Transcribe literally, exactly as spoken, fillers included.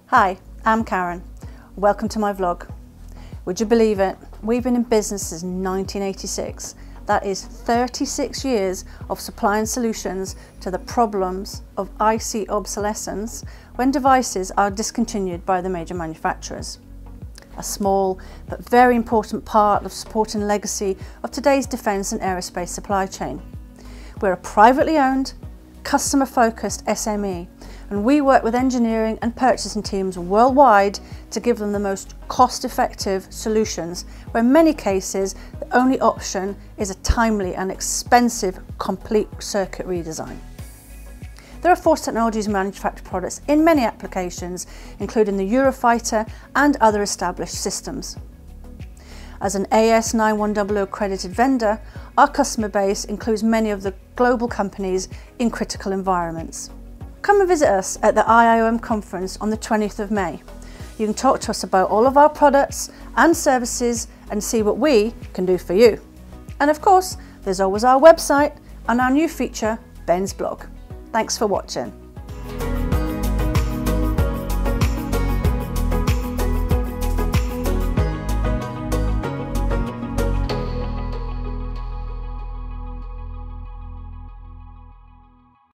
Hi, I'm Karen. Welcome to my vlog. Would you believe it? We've been in business since nineteen eighty-six. That is thirty-six years of supplying solutions to the problems of I C obsolescence when devices are discontinued by the major manufacturers. A small but very important part of supporting the legacy of today's defence and aerospace supply chain. We're a privately owned, customer-focused S M E, and we work with engineering and purchasing teams worldwide to give them the most cost-effective solutions, where in many cases the only option is a timely and expensive complete circuit redesign. There are Force Technologies manufactured products in many applications, including the Eurofighter and other established systems. As an A S nine one hundred accredited vendor, our customer base includes many of the global companies in critical environments. Come and visit us at the I I O M conference on the twentieth of May. You can talk to us about all of our products and services and see what we can do for you. And of course, there's always our website and our new feature, Ben's blog. Thanks for watching.